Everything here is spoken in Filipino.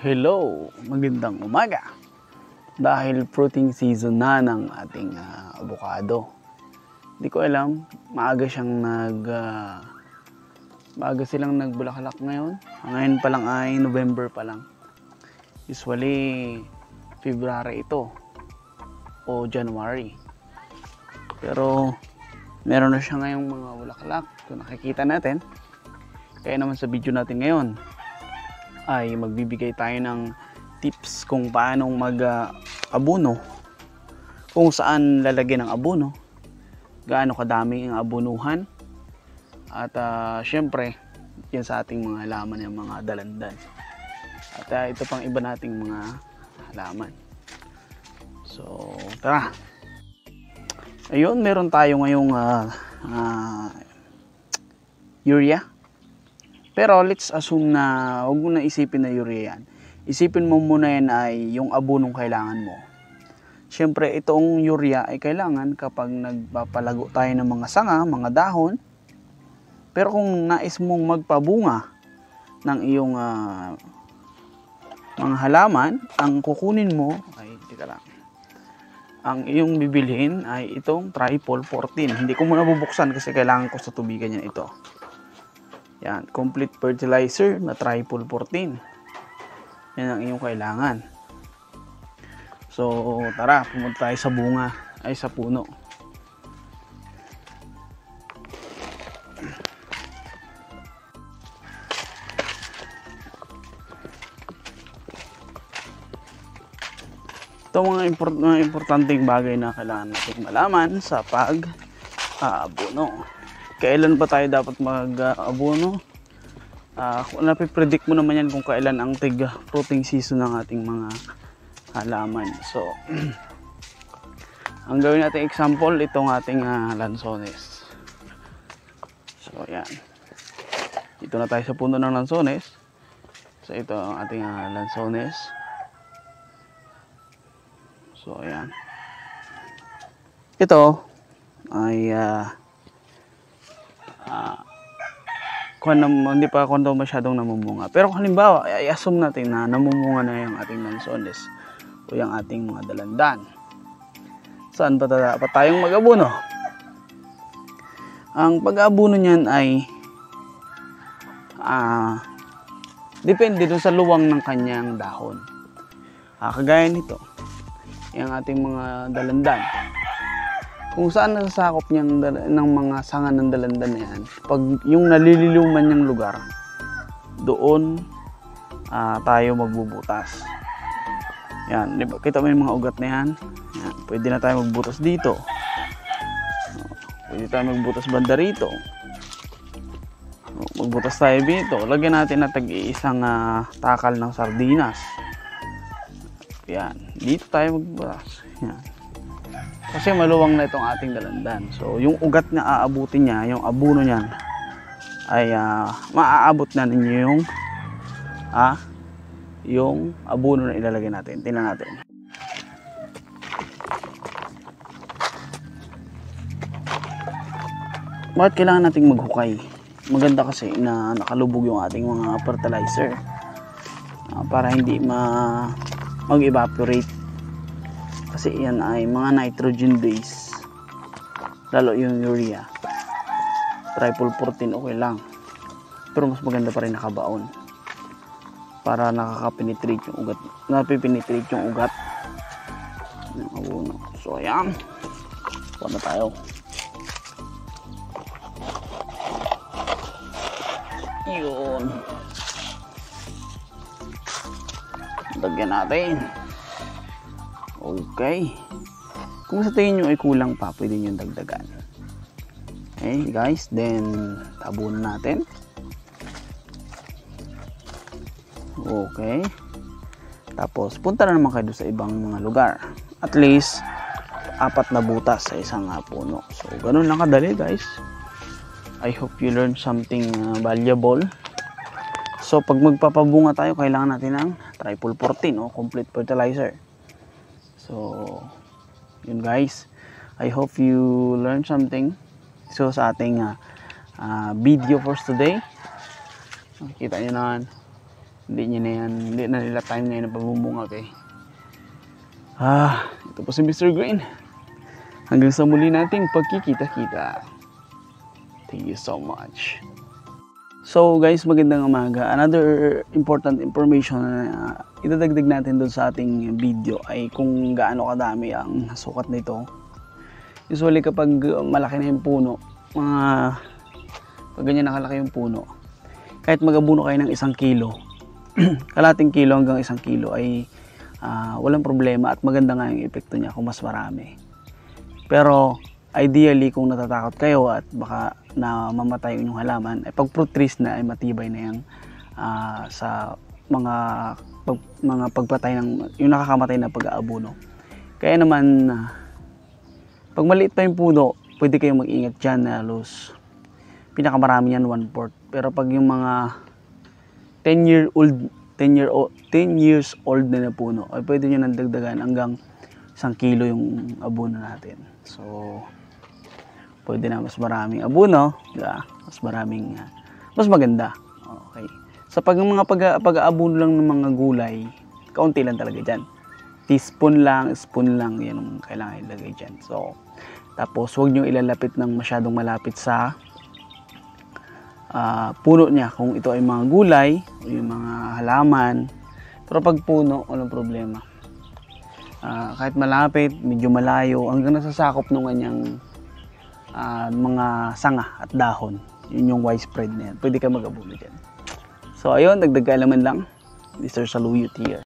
Hello, magandang umaga. Dahil fruiting season na ng ating avocado. Hindi ko alam, maaga silang nagbulaklak ngayon. Ngayon pa lang ay November pa lang. Usually February ito o January. Pero meron na siya ngayong mga bulaklak. Kung nakikita natin. Kaya naman sa video natin ngayon ay magbibigay tayo ng tips kung paano mag-abono, kung saan lalagyan ng abono, gaano kadami ang abonuhan, at syempre yan sa ating mga halaman yung mga dalandan, at ito pang iba nating mga halaman. So tara, ayun, meron tayo ngayong urea. Pero let's assume na huwag mo na isipin na urea yan. Isipin mo muna yan ay yung abonong kailangan mo. Siyempre itong urea ay kailangan kapag nagpapalago tayo ng mga sanga, mga dahon. Pero kung nais mong magpabunga ng iyong mga halaman, ang kukunin mo ay, ang iyong bibilhin ay itong Tripol 14. Hindi ko muna bubuksan kasi kailangan ko sa tubigan yan ito. Yan, complete fertilizer na Tripol 14. Yan ang iyong kailangan. So, tara, pumunta tayo sa bunga, ay sa puno. Ito mga importanteng bagay na kailangan natin malaman sa pag-abono. Kailan ba tayo dapat mag-abono? Napipredict mo naman yan kung kailan ang fruiting season ng ating mga halaman. So, ang gawin natin example, itong ating lansones. So, yan. Dito na tayo sa puno ng lansones. So, ito ang ating lansones. So, yan. Ito ay hindi pa ako masyadong namumunga. Pero kung halimbawa, i-assume natin na namumunga na yung ating lansones o yung ating mga dalandan. Saan ba dapat tayong mag-abono? Ang pag-abono niyan ay depende dun sa luwang ng kanyang dahon. Kagaya nito, yung ating mga dalandan. Kung saan nasasakop niyang ng mga sanga ng dalandan na yan, pag yung nalililuman niyang lugar, doon tayo magbubutas. Yan, diba? Kita mo yung mga ugat na yan? Yan, pwede na tayo magbutas dito. Pwede tayo magbutas banda rito. Magbutas tayo dito. Lagyan natin na tag-iisang takal ng sardinas. Yan, dito tayo magbutas. Yan. Kasi maluwang na itong ating dalandan. So, yung ugat na aabutin niya, yung abono niyan, ay maaabot na ninyo yung abono na ilalagay natin. Tingnan natin. Bakit kailangan nating maghukay? Maganda kasi na nakalubog yung ating mga fertilizer para hindi mag-evaporate. Kasi yan ay mga nitrogen base, lalo yung urea. Tripol 14 okay lang, pero mas maganda pa rin nakabaon para nakaka-penetrate yung ugat, napipenetrate yung ugat ng abono. So ayan, puno tayo. Yun, lagyan natin. Okay. Kung sa tingin nyo ay kulang pa, pwede nyo dagdagan. Okay guys, then tabunan natin. Okay. Tapos punta na naman kayo sa ibang mga lugar. At least 4 na butas sa isang puno. So ganun lang kadali guys. I hope you learned something valuable. So pag magpapabunga tayo, kailangan natin ng Tripol 14 o complete fertilizer. So, yun guys. I hope you learned something. So, sa ating video for today. Nakikita nyo naman. Hindi na nila time ngayon na pabubungag eh. Ito po si Mr. Green. Hanggang sa muli nating pagkikita-kita. Thank you so much. So guys, magandang umaga. Another important information na idadagdag natin doon sa ating video ay kung gaano kadami ang sukat nito. Usually kapag malaki na yung puno, pag ganyan nakalaki yung puno, kahit mag-abuno kayo ng 1 kilo, kalating kilo hanggang 1 kilo ay walang problema at maganda nga yung epekto niya kung mas marami. Pero ideally kung natatakot kayo at baka na mamatay yung halaman, ay pag fruit trees na ay matibay na yan sa mga pagpatay ng yung nakakamatay na pag-aabuno. Kaya naman pag maliit pa yung puno, pwede kayong mag-ingat dyan na halos pinakamarami yan 1/4. Pero pag yung mga 10 years old na puno, ay pwede nyo nang dagdagan hanggang 1 kilo yung abono natin. So pwede na mas maraming abono, mas maraming mas maganda. Okay. Sa pag-aabono lang ng mga gulay, kaunti lang talaga diyan. Teaspoon lang, spoon lang 'yan ang kailangan ilagay diyan. So tapos huwag niyo ilalapit ng masyadong malapit sa puno niya kung ito ay mga gulay o yung mga halaman. Pero pag puno, walang problema. Kahit malapit, medyo malayo, hanggang nasasakop ng kanyang mga sanga at dahon. Yun yung widespread na yan. Pwede ka mag-abuno dyan. So ayun, dagdag kaalaman lang. Mr. Saluyot here.